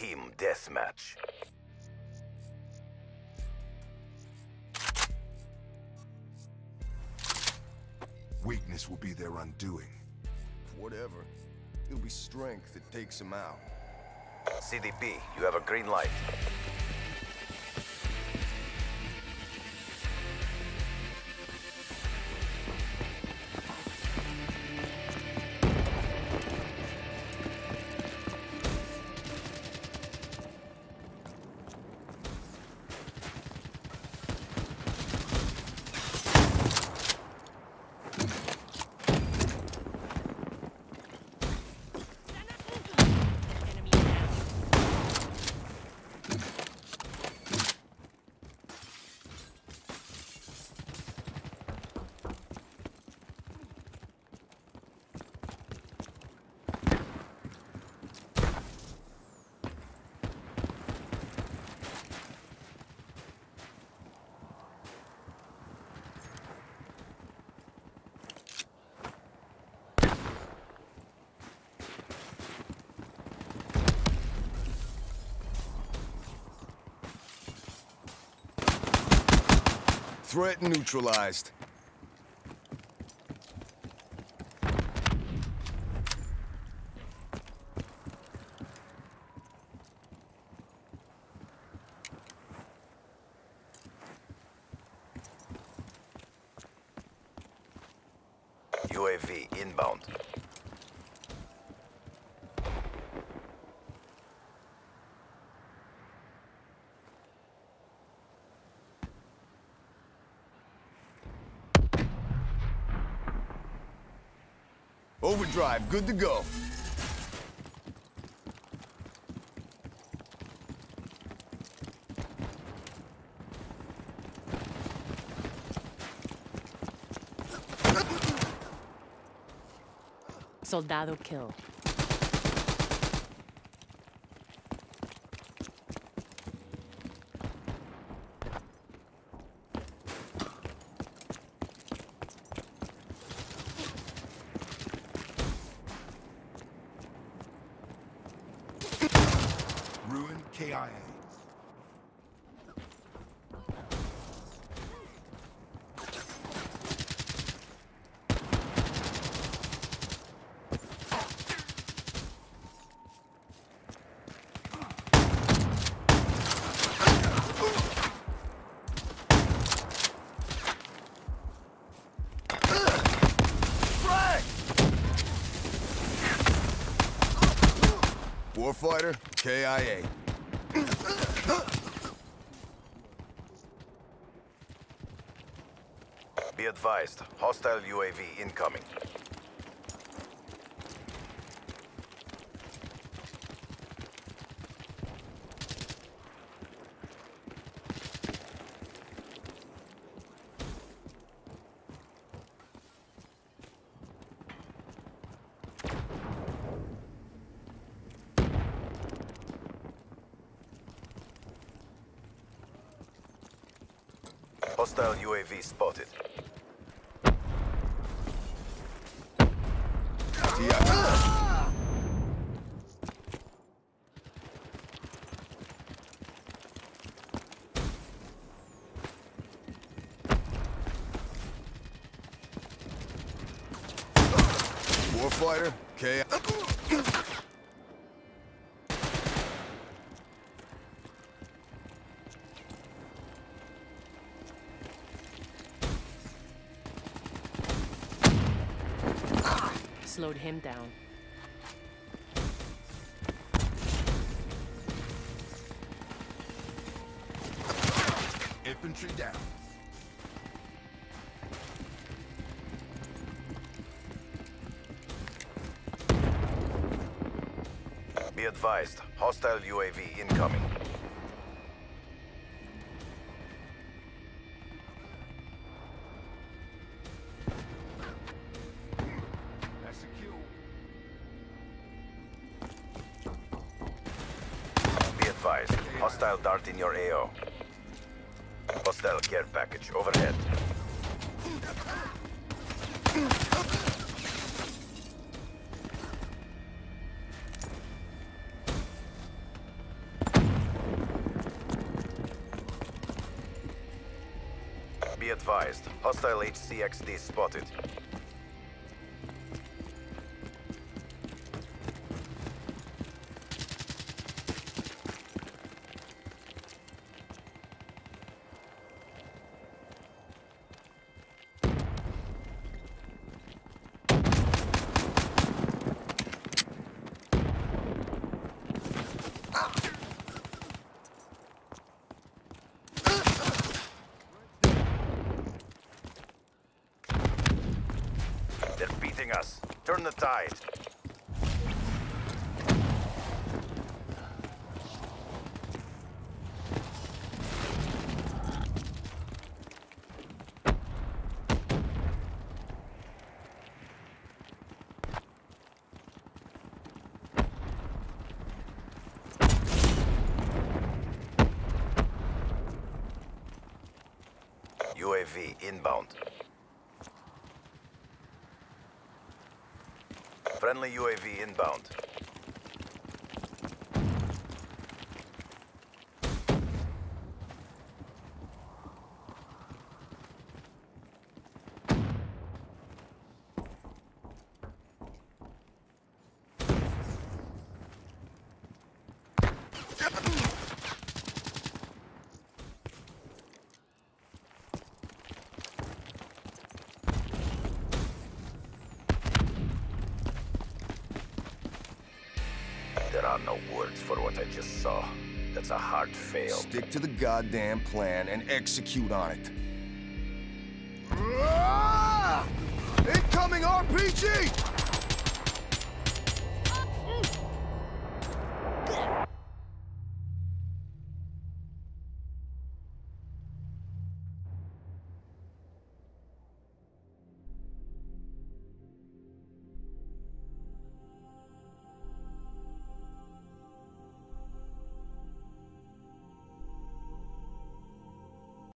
Team deathmatch. Weakness will be their undoing. Whatever. It'll be strength that takes him out. CDP, you have a green light. Threat neutralized. UAV inbound. Overdrive, good to go. Soldado kill. Ruin KIA. Warfighter, KIA. Be advised, hostile UAV incoming. Hostile UAV spotted. Warfighter, KIA. Slowed him down. Infantry down. Be advised, hostile UAV incoming. That's a kill. Be advised, hostile dart in your AO. Hostile care package overhead. advised. Hostile HCXD spotted. They're beating us. Turn the tide. UAV inbound. Friendly UAV inbound. There are no words for what I just saw. That's a hard fail. Stick to the goddamn plan and execute on it. Incoming RPG!